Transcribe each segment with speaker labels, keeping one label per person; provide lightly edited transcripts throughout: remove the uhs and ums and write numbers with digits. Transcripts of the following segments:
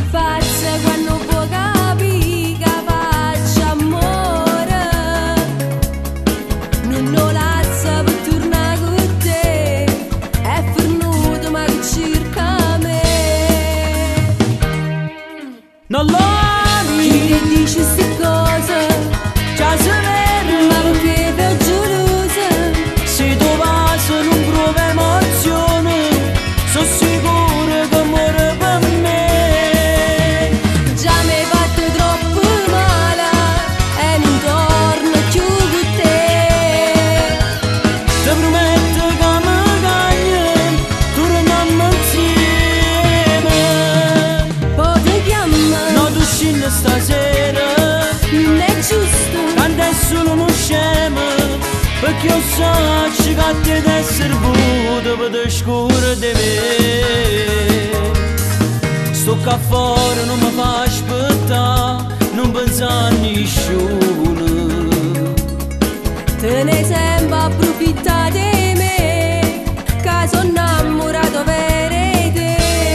Speaker 1: pazza quando può capire che faccio amore. Non lo lascia per tornare con te, è fornuto ma che cerca me.
Speaker 2: Non lo ami,
Speaker 1: Chi ti dice sti cose,
Speaker 2: già se vede,
Speaker 1: ma perché per gelosa.
Speaker 2: se tu vas non prova emozione, sono sicuro che muore per me.
Speaker 1: Già mi hai fatto troppo male e non torno più con te.
Speaker 2: Ti prometto che mi cagni, torniamo insieme.
Speaker 1: Poi ti chiamo,
Speaker 2: No, tu scendi stasera,
Speaker 1: non è giusto.
Speaker 2: tanto è solo uno scemo, perché io so che ti ed essere voluto per te scuro di me. Sto qua fuori non mi fa aspettare, non pensa a nessuno.
Speaker 1: Te ne sempre approfittare di me, che sono innamorato per te.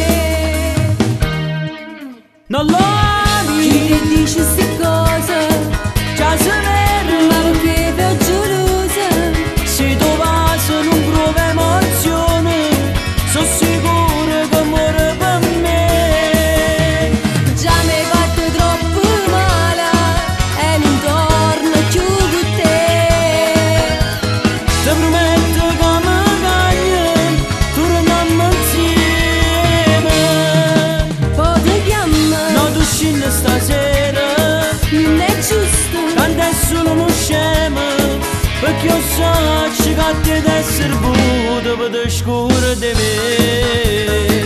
Speaker 2: Non lo ami,
Speaker 1: Chi ti dice sti cose,
Speaker 2: già se vede,
Speaker 1: ma perché per gelosa.
Speaker 2: se tu vas non prova emozione, sono sicuro che muore per me.
Speaker 1: Già mi hai fatto troppo male e non torno più con te.
Speaker 2: Ti prometto che mi cagni, torniamo insieme.
Speaker 1: Poi ti chiamo,
Speaker 2: No, tu scendi stasera,
Speaker 1: non è giusto.
Speaker 2: tanto è solo uno scemo, perché io so che ti ed essere voluto per te scuro di me.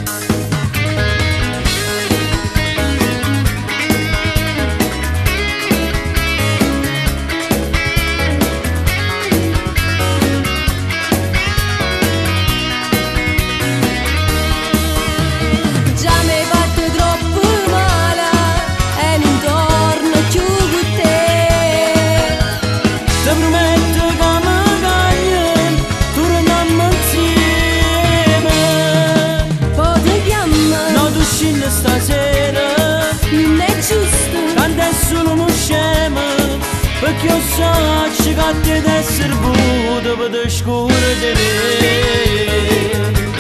Speaker 1: Già mi hai fatto troppo male e non torno più con te.
Speaker 2: Ti prometto che mi cagni, torniamo insieme.
Speaker 1: Poi ti chiamo,
Speaker 2: No, tu scendi stasera,
Speaker 1: non è giusto.
Speaker 2: tanto è solo uno scemo, perché io so che ti ed essere voluto per te scuro di me.